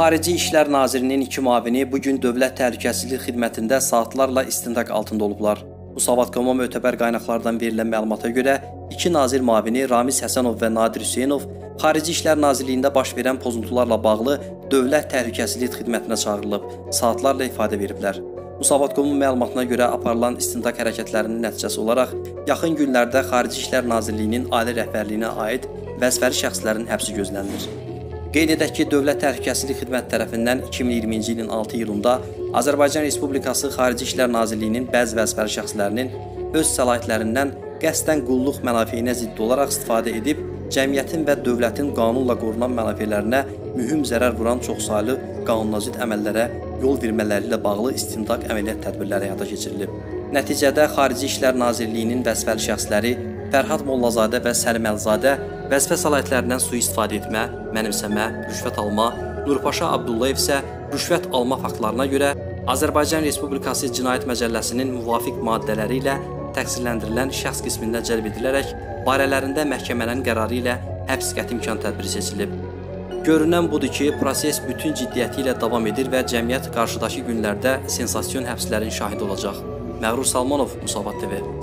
Xarici İşlər Nazirinin 2 müavini bugün Dövlət Təhlükəsizlik Xidmətində saatlarla istintaq altında olublar. Musavat.com-a mötəbər qaynaqlardan verilən məlumata görə 2 nazir müavini Ramiz Həsənov və Nadir Hüseynov Xarici İşlər Nazirliyində baş verən pozuntularla bağlı Dövlət Təhlükəsizlik Xidmətinə çağırılıb, saatlarla ifadə veriblər. Musavat.com-un məlumatına görə aparılan istintaq hərəkətlərinin nəticəsi olaraq yaxın günlərdə Xarici İşlər Nazirliyinin ali rəhbərliyinə aid vəzifəli şəxslərin həbsi gözlənilir. Qeyd edək ki, Dövlət Təhlükəsizlik Xidməti tərəfindən 2020-ci ilin 6 iyulunda Azərbaycan Respublikası Xarici İşlər Nazirliyinin bəzi vəzifəli şəxslərinin öz səlahiyyətlərindən qəsdən qulluq mənafeyinə zidd olaraq istifadə edib, cəmiyyətin və dövlətin qanunla qorunan mənafeylərinə mühüm zərər vuran çoxsaylı qanunazidd əməllərə yol vermələri ilə bağlı istintaq əməliyyat tədbirləri həyata keçirilib. Nəticədə Xarici İşlər Nazirliyinin vəzifəli şəxsləri Fərhad Mollazadə və Səlim Əlizadə vəzifə səlahiyyətlərindən sui-istifadə etmə, mənimsəmə, rüşvət alma, Nurpaşa Abdullayev isə rüşvət alma faktlarına görə Azərbaycan Respublikası Cinayət Məcəlləsinin müvafiq maddələri ilə təqsirləndirilən şəxs qismində cəlb edilərək barələrində məhkəmənin qərarı ilə həbs qəti imkan tədbiri seçilib. Görünən budur ki, proses bütün ciddiyyəti ilə davam edir və cəmiyyət qarşıdakı günlərdə sensasiyon həbslərin şahidi olacaq. Məğrur Salmanov, Musavat TV.